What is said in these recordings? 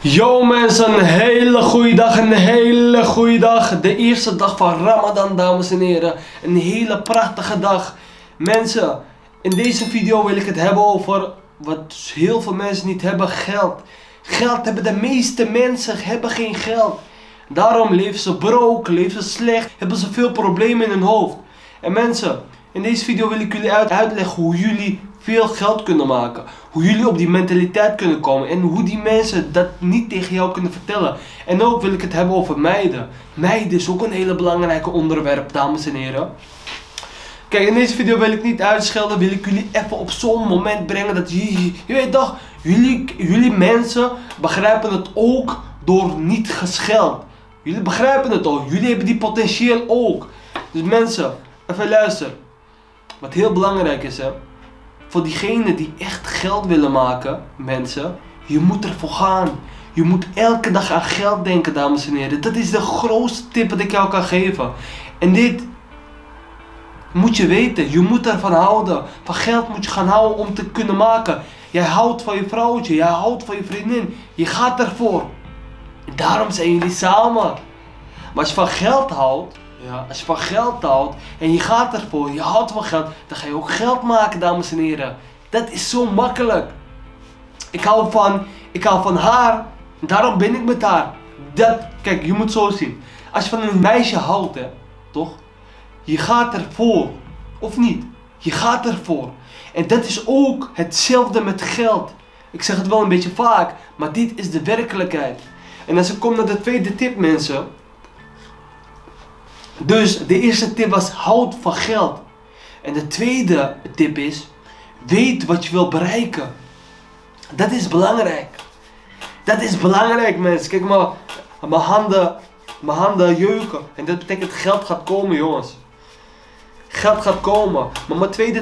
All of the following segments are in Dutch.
Yo mensen, een hele goede dag, een hele goede dag. De eerste dag van Ramadan, dames en heren. Een hele prachtige dag. Mensen, in deze video wil ik het hebben over wat heel veel mensen niet hebben: geld. Geld hebben de meeste mensen, hebben geen geld. Daarom leven ze broke, leven ze slecht, hebben ze veel problemen in hun hoofd. En mensen, in deze video wil ik jullie uitleggen hoe jullie veel geld kunnen maken. Hoe jullie op die mentaliteit kunnen komen. En hoe die mensen dat niet tegen jou kunnen vertellen. En ook wil ik het hebben over meiden. Meiden is ook een hele belangrijke onderwerp, dames en heren. Kijk, in deze video wil ik niet uitschelden. Wil ik jullie even op zo'n moment brengen dat je weet toch, jullie mensen begrijpen het ook door niet gescheld. Jullie begrijpen het ook. Jullie hebben die potentieel ook. Dus mensen, even luisteren. Wat heel belangrijk is, hè. Voor diegenen die echt geld willen maken, mensen, je moet ervoor gaan. Je moet elke dag aan geld denken, dames en heren. Dat is de grootste tip dat ik jou kan geven. En dit moet je weten. Je moet ervan houden. Van geld moet je gaan houden om te kunnen maken. Jij houdt van je vrouwtje. Jij houdt van je vriendin. Je gaat ervoor. En daarom zijn jullie samen. Maar als je van geld houdt, ja, als je van geld houdt en je gaat ervoor, je houdt van geld, dan ga je ook geld maken, dames en heren. Dat is zo makkelijk. Ik hou van haar, daarom ben ik met haar. Kijk, je moet zo zien. Als je van een meisje houdt, hè, toch? Je gaat ervoor, of niet? Je gaat ervoor. En dat is ook hetzelfde met geld. Ik zeg het wel een beetje vaak, maar dit is de werkelijkheid. En als ik kom naar de tweede tip, mensen. Dus de eerste tip was: houd van geld. En de tweede tip is: weet wat je wil bereiken. Dat is belangrijk. Dat is belangrijk, mensen. Kijk maar, mijn handen jeuken. En dat betekent geld gaat komen, jongens. Geld gaat komen. Maar mijn tweede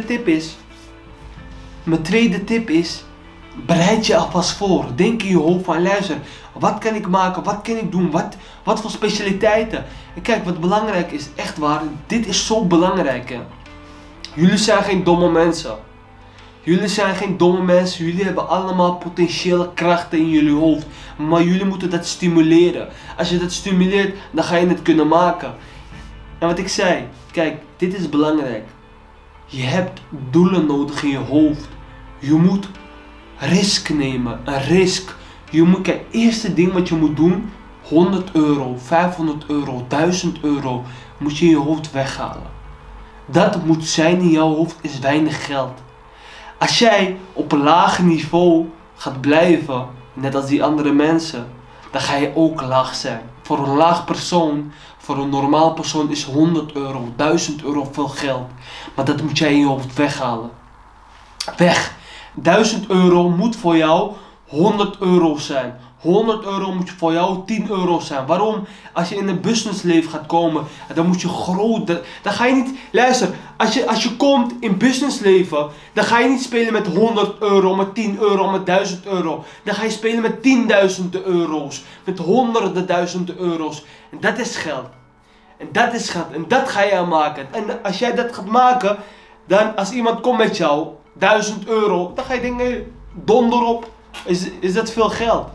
tip is: bereid je alvast voor. Denk in je hoofd van: luister, wat kan ik maken? Wat kan ik doen? Wat voor specialiteiten? En kijk, wat belangrijk is, echt waar, dit is zo belangrijk, hè. Jullie zijn geen domme mensen. Jullie zijn geen domme mensen. Jullie hebben allemaal potentiële krachten in jullie hoofd. Maar jullie moeten dat stimuleren. Als je dat stimuleert, dan ga je het kunnen maken. En wat ik zei, kijk, dit is belangrijk. Je hebt doelen nodig in je hoofd. Je moet risk nemen, een risk. Kijk, het eerste ding wat je moet doen, 100 euro, 500 euro, 1000 euro, moet je in je hoofd weghalen. Dat moet zijn in jouw hoofd, is weinig geld. Als jij op een laag niveau gaat blijven, net als die andere mensen, dan ga je ook laag zijn. Voor een laag persoon, voor een normaal persoon is 100 euro, 1000 euro veel geld. Maar dat moet jij in je hoofd weghalen. Weg. 1000 euro moet voor jou 100 euro zijn. 100 euro moet voor jou 10 euro zijn. Waarom? Als je in een businessleven gaat komen, dan moet je groot. Dan ga je niet. Luister, als je komt in businessleven, dan ga je niet spelen met 100 euro, met 10 euro, met 1000 euro. Dan ga je spelen met 10.000 euro's. Met honderden duizenden euro's. En dat is geld. En dat is geld. En dat ga je maken. En als jij dat gaat maken, dan als iemand komt met jou, 1000 euro, dan ga je denken: donder op. Is dat veel geld?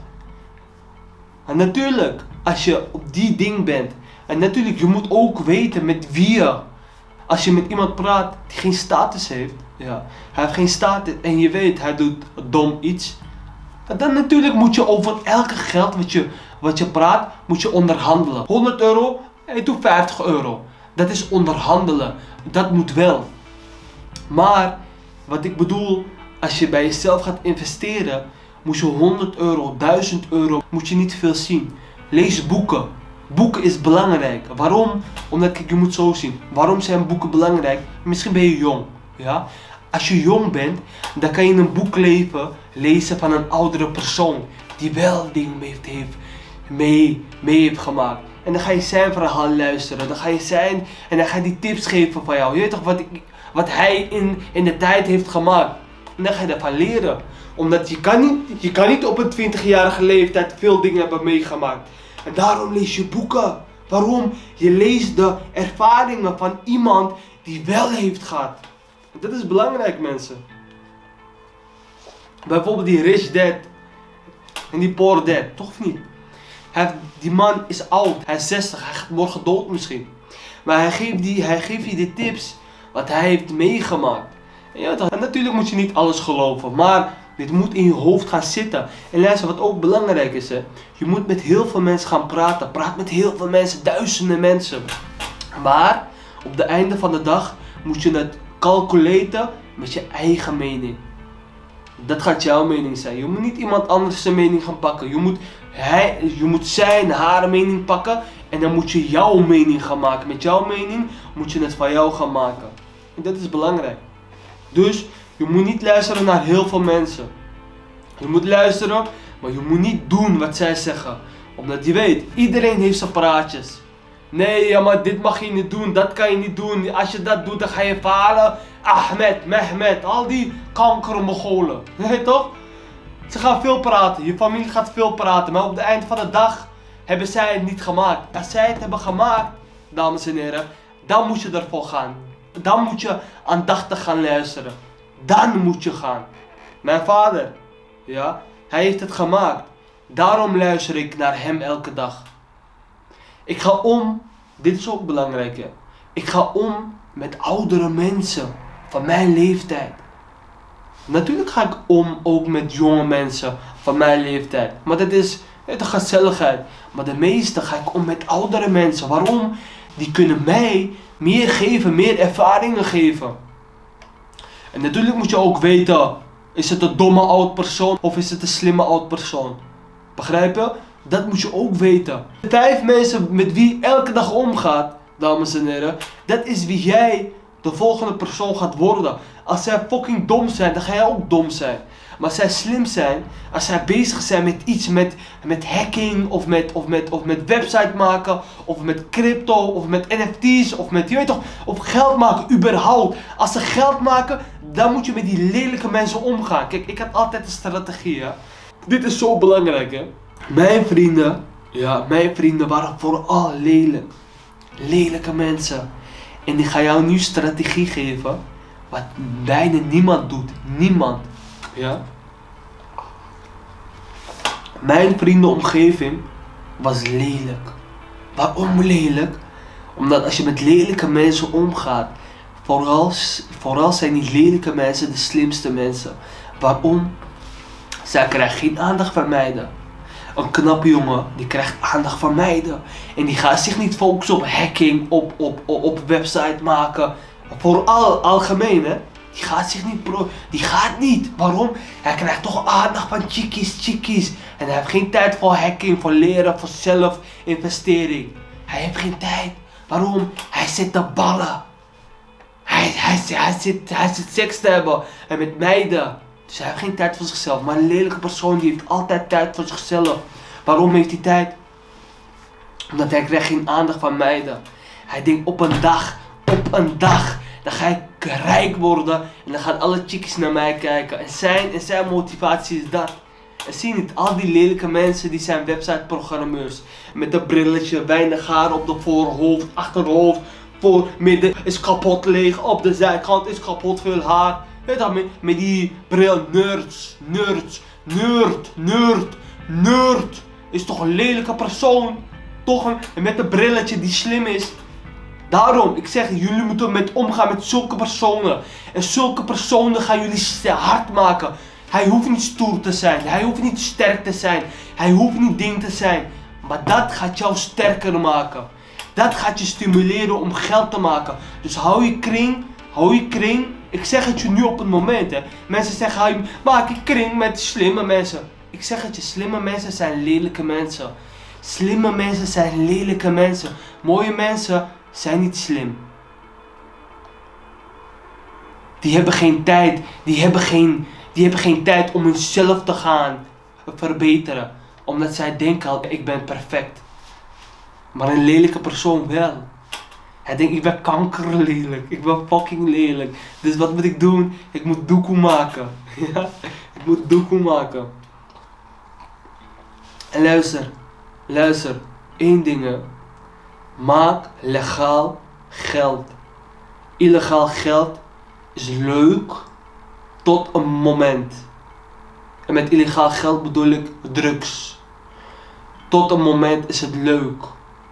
En natuurlijk, als je op die ding bent. En natuurlijk, je moet ook weten met wie je. Als je met iemand praat die geen status heeft. Ja, hij heeft geen status en je weet, hij doet dom iets. Dan natuurlijk moet je over elke geld wat je praat, moet je onderhandelen. 100 euro, hij doet 50 euro. Dat is onderhandelen. Dat moet wel. Maar, wat ik bedoel, als je bij jezelf gaat investeren, moet je 100 euro, 1000 euro, moet je niet veel zien. Lees boeken. Boeken is belangrijk. Waarom? Omdat, kijk, je moet zo zien. Waarom zijn boeken belangrijk? Misschien ben je jong. Ja? Als je jong bent, dan kan je een boek lezen van een oudere persoon. Die wel dingen mee heeft gemaakt. En dan ga je zijn verhaal luisteren. Dan ga je dan ga je die tips geven van jou. Je weet toch wat hij in de tijd heeft gemaakt. En dan ga je daarvan leren. Omdat je kan niet op een 20-jarige leeftijd veel dingen hebben meegemaakt. En daarom lees je boeken. Waarom? Je leest de ervaringen van iemand die wel heeft gehad. En dat is belangrijk, mensen. Bijvoorbeeld die Rich Dad En die poor dad, toch of niet? Die man is oud, hij is 60, hij gaat morgen dood misschien. Maar hij geeft je de tips wat hij heeft meegemaakt. En natuurlijk moet je niet alles geloven, maar dit moet in je hoofd gaan zitten. En luister, wat ook belangrijk is, hè. Je moet met heel veel mensen gaan praten. Praat met heel veel mensen, duizenden mensen. Maar op het einde van de dag moet je het calculeren met je eigen mening. Dat gaat jouw mening zijn. Je moet niet iemand anders zijn mening gaan pakken. Je moet haar mening pakken en dan moet je jouw mening gaan maken. Met jouw mening moet je het van jou gaan maken. En dat is belangrijk. Dus je moet niet luisteren naar heel veel mensen. Je moet luisteren, maar je moet niet doen wat zij zeggen. Omdat je weet, iedereen heeft zijn praatjes. Nee, ja, maar dit mag je niet doen, dat kan je niet doen. Als je dat doet, dan ga je falen. Ahmed, Mehmet, al die kankermogolen. Nee toch? Ze gaan veel praten, je familie gaat veel praten. Maar op het eind van de dag hebben zij het niet gemaakt. Als zij het hebben gemaakt, dames en heren, dan moet je ervoor gaan. Dan moet je aandachtig gaan luisteren. Dan moet je gaan. Mijn vader, ja, hij heeft het gemaakt. Daarom luister ik naar hem elke dag. Ik ga om, dit is ook belangrijk hè. Ik ga om met oudere mensen van mijn leeftijd. Natuurlijk ga ik om ook met jonge mensen van mijn leeftijd. Maar dat is de gezelligheid. Maar de meeste ga ik om met oudere mensen. Waarom? Die kunnen mij meer geven, meer ervaringen geven. En natuurlijk moet je ook weten, is het een domme oud persoon of is het een slimme oud persoon? Begrijp je? Dat moet je ook weten. 5 mensen met wie je elke dag omgaat, dames en heren, dat is wie jij de volgende persoon gaat worden. Als zij fucking dom zijn, dan ga jij ook dom zijn. Maar als zij slim zijn, als zij bezig zijn met iets met hacking of met website maken of met crypto of met NFT's of met, je weet toch, of geld maken überhaupt. Als ze geld maken, dan moet je met die lelijke mensen omgaan. Kijk, ik had altijd een strategie, hè. Dit is zo belangrijk, hè. Mijn vrienden waren vooral lelijk. Lelijke mensen. En die gaan jou nu strategie geven wat bijna niemand doet. Niemand. Ja? Mijn vriendenomgeving was lelijk. Waarom lelijk? Omdat als je met lelijke mensen omgaat, vooral zijn die lelijke mensen de slimste mensen. Waarom? Zij krijgen geen aandacht van meiden. Een knappe jongen, die krijgt aandacht van meiden. En die gaat zich niet focussen op hacking, op website maken. Vooral algemeen, hè. Die gaat niet. Waarom? Hij krijgt toch aandacht van chickies. En hij heeft geen tijd voor hacking, voor leren, voor zelfinvestering. Hij heeft geen tijd. Waarom? Hij zit te ballen. Hij zit seks te hebben. En met meiden. Dus hij heeft geen tijd voor zichzelf. Maar een lelijke persoon die heeft altijd tijd voor zichzelf. Waarom heeft hij tijd? Omdat hij krijgt geen aandacht van meiden. Hij denkt op een dag, dan ga ik rijk worden. En dan gaan alle chickies naar mij kijken. En zijn motivatie is dat. En zie je niet, al die lelijke mensen die zijn websiteprogrammeurs. Met een brilletje, weinig haar op de voorhoofd, achterhoofd. Voor midden is kapot leeg, op de zijkant is kapot veel haar. Weet je, met die bril, nerd. Is toch een lelijke persoon. Toch met een brilletje die slim is. Daarom, ik zeg, jullie moeten omgaan met zulke personen. En zulke personen gaan jullie hard maken. Hij hoeft niet stoer te zijn. Hij hoeft niet sterk te zijn. Hij hoeft niet ding te zijn. Maar dat gaat jou sterker maken. Dat gaat je stimuleren om geld te maken. Dus hou je kring. Ik zeg het je nu op het moment, hè. Mensen zeggen, maak je kring met slimme mensen. Ik zeg het je, slimme mensen zijn lelijke mensen. Slimme mensen zijn lelijke mensen. Mooie mensen zijn niet slim. Die hebben geen tijd. Die hebben geen tijd om hunzelf te gaan verbeteren. Omdat zij denken al, ik ben perfect. Maar een lelijke persoon wel. Hij denkt, ik ben kankerlelijk. Ik ben fucking lelijk. Dus wat moet ik doen? Ik moet doekoe maken. Ja? Ik moet doekoe maken. En luister. 1 ding. Maak legaal geld. Illegaal geld is leuk tot een moment. En met illegaal geld bedoel ik drugs. Tot een moment is het leuk.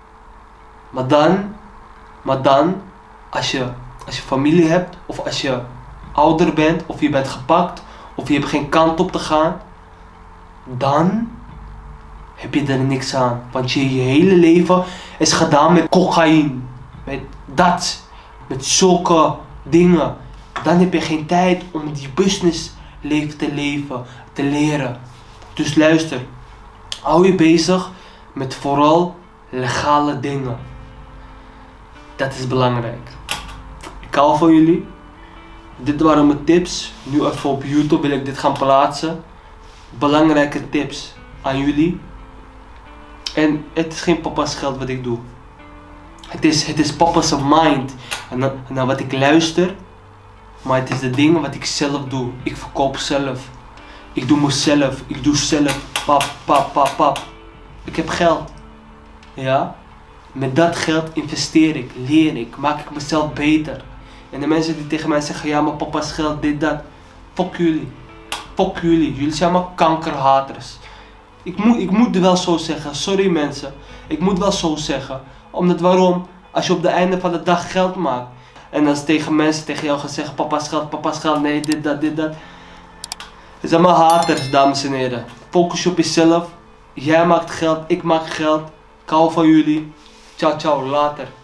Maar dan als je familie hebt, of als je ouder bent, of je bent gepakt, of je hebt geen kant op te gaan, dan heb je er niks aan. Want je hele leven is gedaan met cocaïne, met dat, met zulke dingen. Dan heb je geen tijd om die businessleven te leren. Dus luister, hou je bezig met vooral legale dingen. Dat is belangrijk. Ik hou van jullie. Dit waren mijn tips. Nu even op YouTube wil ik dit gaan plaatsen. Belangrijke tips aan jullie. En het is geen papa's geld wat ik doe. Het is papa's mind. En naar wat ik luister. Maar het is de dingen wat ik zelf doe. Ik verkoop zelf. Ik doe mezelf. Ik doe zelf. Pap. Ik heb geld. Ja? Met dat geld investeer ik, leer ik, maak ik mezelf beter. En de mensen die tegen mij zeggen, ja maar papa's geld, dit, dat. Fuck jullie. Fuck jullie. Jullie zijn maar kankerhaters. Ik moet wel zo zeggen, sorry mensen. Ik moet wel zo zeggen. Omdat waarom? Als je op het einde van de dag geld maakt. En als tegen mensen tegen jou gaan zeggen, papa's geld, nee, dit, dat. Het zijn maar haters, dames en heren. Focus je op jezelf. Jij maakt geld, ik maak geld. Ik hou van jullie. Ciao, later.